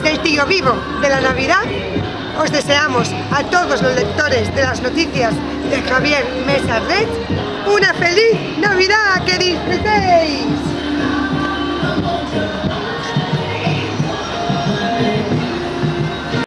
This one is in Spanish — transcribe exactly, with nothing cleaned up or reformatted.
desde el tío vivo de la Navidad, os deseamos a todos los lectores de las noticias de Javier Mesa Reig una feliz Navidad, que disfrutéis.